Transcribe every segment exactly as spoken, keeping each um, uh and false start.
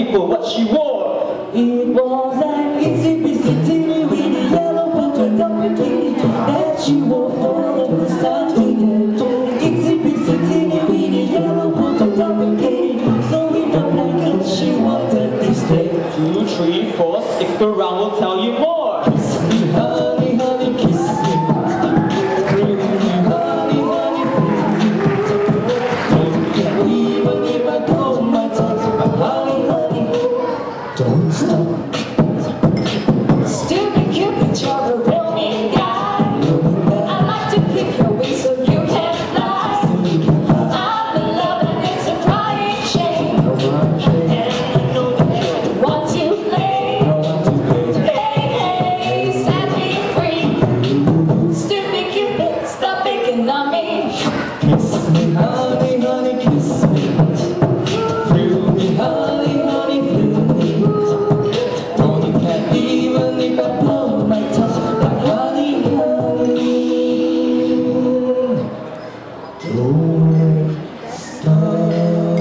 looking for what she wore. It was an itsy bitsy teeny weeny yellow polka dot bikini that she wore for the first time today. Itsy bitsy teeny weeny yellow polka dot bikini, so we don't like it, she wanted to stay. Two, three, four, stick around, we'll tell you more. Kiss me, honey, honey, kiss me. Thrill me, honey, honey, thrill me. Even if I close my tongue, honey, honey, don't stop. Still be Cupid, you're a real mean guy. I like to kick your wings so you can fly. I'm in love and it's a crying shame. And I know that you want to play. Hey, hey, set me free. Stupid Cupid, stop picking on me. Kiss me, honey, honey, kiss me. Thrill me, honey, honey, thrill me. Don't you care even if I blow my tongue like honey, honey. Don't stop.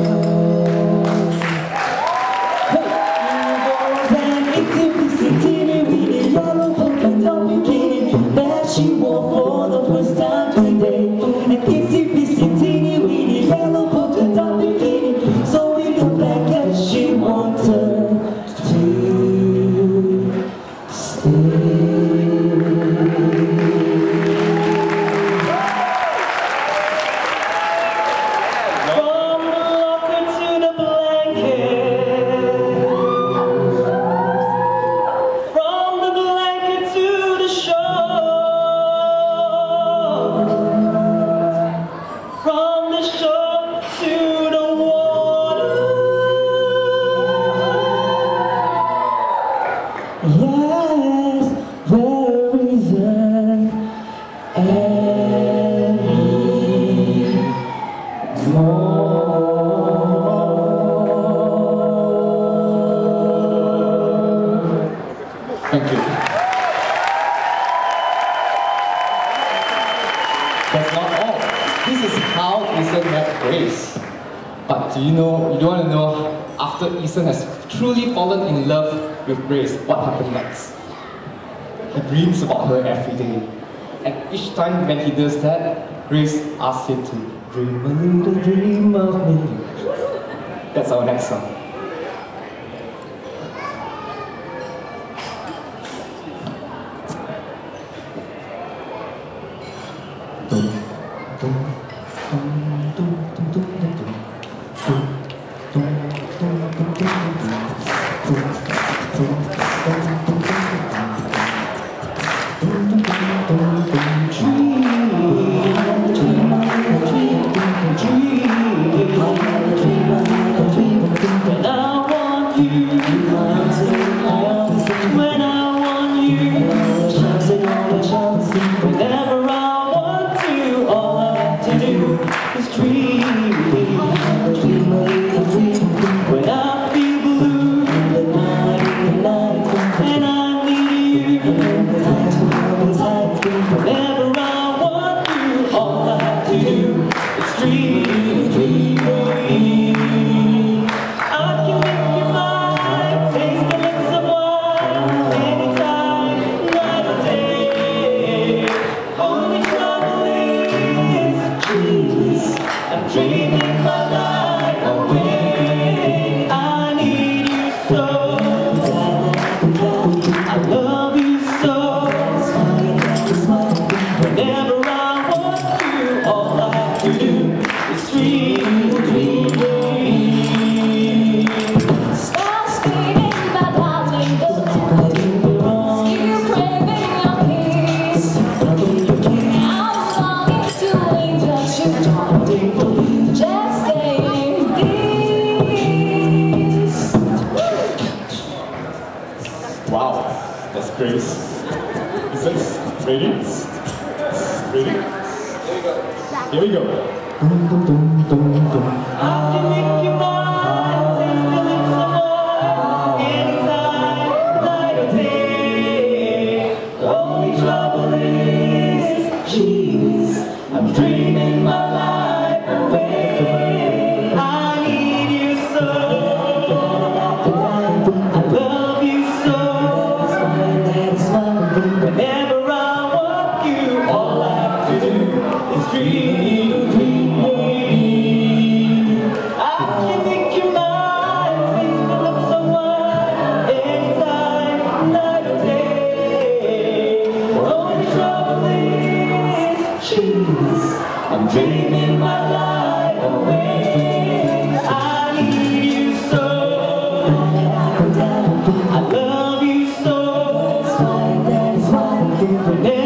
Hey, it was an itsy bitsy teeny weeny yellow polka dot bikini that she wore for the first time today. An itsy bitsy teeny weeny yellow polka dot bikini, so we go back as she wanted to stay. From the locker to the blanket, from the blanket to the shore, from the shore to the water. Yes, there is an any more. Thank you. That's not all. This is how Ethan met Grace. But do you know, you don't want to know, after Ethan has truly fallen in love with Grace, what happened next? He dreams about her every day. And each time when he does that, Grace asks him to dream a little dream of me. That's our next song. Whenever I want to, all I have to do is dream. When I feel blue, and I need you. Whenever I want to, all I have to do is dream. I can make you mine, taste the lips of wine, anytime, night or day. Only trouble is, Jesus, I'm dreaming my life away. I need you so, I love you so. Whenever I want to, all I have to do is dream, dream, dream. Stop screaming, my darling, go down. Still craving your kiss. I'm longing to touch your tongue. Just saying this. Wow, that's Grace. Is this ready? Ready? Here we go. Dum, dum, dum, dum, dum. I can make you mine, taste the lips of wine, anytime, night or day. Only trouble is, jeez, I'm dreaming my life away. I need you so. I'm dreaming my life away. I need you so. I love you so. That's why, that's why.